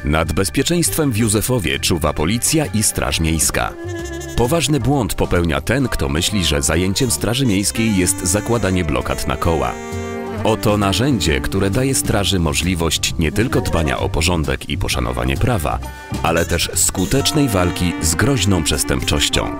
Nad bezpieczeństwem w Józefowie czuwa policja i Straż Miejska. Poważny błąd popełnia ten, kto myśli, że zajęciem Straży Miejskiej jest zakładanie blokad na koła. Oto narzędzie, które daje straży możliwość nie tylko dbania o porządek i poszanowanie prawa, ale też skutecznej walki z groźną przestępczością.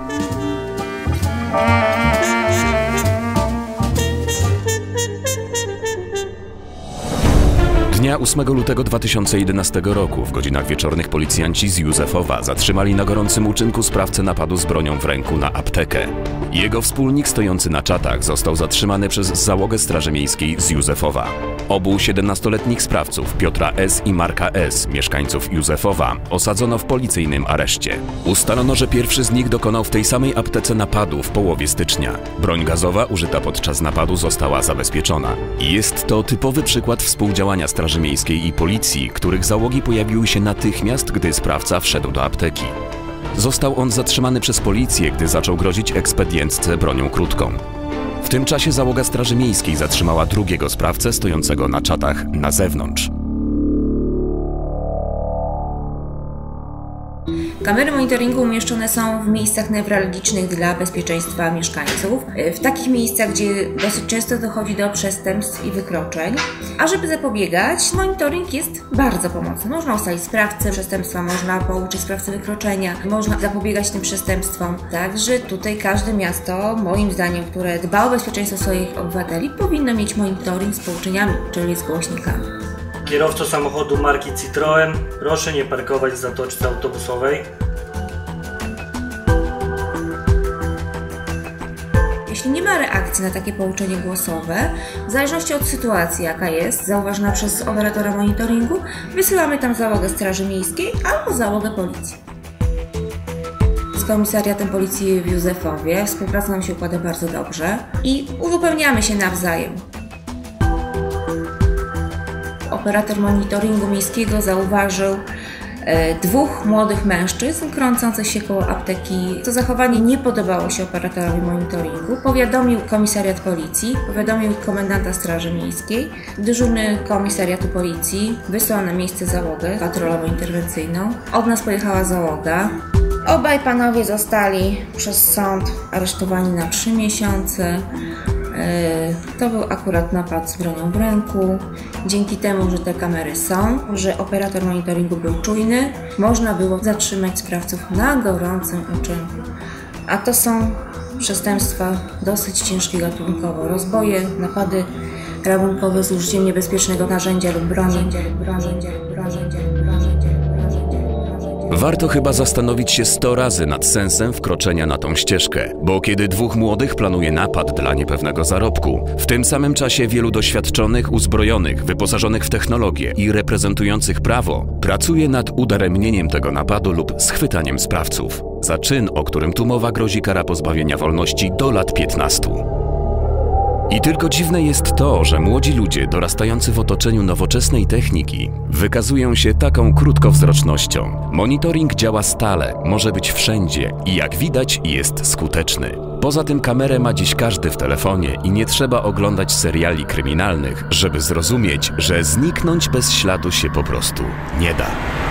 Dnia 8 lutego 2011 roku w godzinach wieczornych policjanci z Józefowa zatrzymali na gorącym uczynku sprawcę napadu z bronią w ręku na aptekę. Jego wspólnik stojący na czatach został zatrzymany przez załogę Straży Miejskiej z Józefowa. Obu 17-letnich sprawców, Piotra S. i Marka S., mieszkańców Józefowa, osadzono w policyjnym areszcie. Ustalono, że pierwszy z nich dokonał w tej samej aptece napadu w połowie stycznia. Broń gazowa użyta podczas napadu została zabezpieczona. Jest to typowy przykład współdziałania Straży Miejskiej i policji, których załogi pojawiły się natychmiast, gdy sprawca wszedł do apteki. Został on zatrzymany przez policję, gdy zaczął grozić ekspedientce bronią krótką. W tym czasie załoga Straży Miejskiej zatrzymała drugiego sprawcę stojącego na czatach na zewnątrz. Kamery monitoringu umieszczone są w miejscach newralgicznych dla bezpieczeństwa mieszkańców, w takich miejscach, gdzie dosyć często dochodzi do przestępstw i wykroczeń. A żeby zapobiegać, monitoring jest bardzo pomocny. Można ustalić sprawcę przestępstwa, można pouczyć sprawcę wykroczenia, można zapobiegać tym przestępstwom. Także tutaj każde miasto, moim zdaniem, które dba o bezpieczeństwo swoich obywateli, powinno mieć monitoring z pouczeniami, czyli z głośnikami. Kierowco samochodu marki Citroen, proszę nie parkować w zatoczce autobusowej. Jeśli nie ma reakcji na takie pouczenie głosowe, w zależności od sytuacji, jaka jest, zauważona przez operatora monitoringu, wysyłamy tam załogę Straży Miejskiej albo załogę policji. Z komisariatem policji w Józefowie współpraca nam się układa bardzo dobrze i uzupełniamy się nawzajem. Operator monitoringu miejskiego zauważył dwóch młodych mężczyzn krącących się koło apteki. To zachowanie nie podobało się operatorowi monitoringu. Powiadomił komisariat policji, powiadomił komendanta Straży Miejskiej. Dyżurny komisariatu policji wysłał na miejsce załogę patrolowo-interwencyjną. Od nas pojechała załoga. Obaj panowie zostali przez sąd aresztowani na 3 miesiące. To był akurat napad z bronią w ręku. Dzięki temu, że te kamery są, że operator monitoringu był czujny, można było zatrzymać sprawców na gorącym uczynku. A to są przestępstwa dosyć ciężkie gatunkowo. Rozboje, napady rabunkowe z użyciem niebezpiecznego narzędzia lub broni. Warto chyba zastanowić się 100 razy nad sensem wkroczenia na tą ścieżkę, bo kiedy dwóch młodych planuje napad dla niepewnego zarobku, w tym samym czasie wielu doświadczonych, uzbrojonych, wyposażonych w technologię i reprezentujących prawo pracuje nad udaremnieniem tego napadu lub schwytaniem sprawców. Za czyn, o którym tu mowa, grozi kara pozbawienia wolności do lat 15. I tylko dziwne jest to, że młodzi ludzie dorastający w otoczeniu nowoczesnej techniki wykazują się taką krótkowzrocznością. Monitoring działa stale, może być wszędzie i jak widać jest skuteczny. Poza tym kamerę ma dziś każdy w telefonie i nie trzeba oglądać seriali kryminalnych, żeby zrozumieć, że zniknąć bez śladu się po prostu nie da.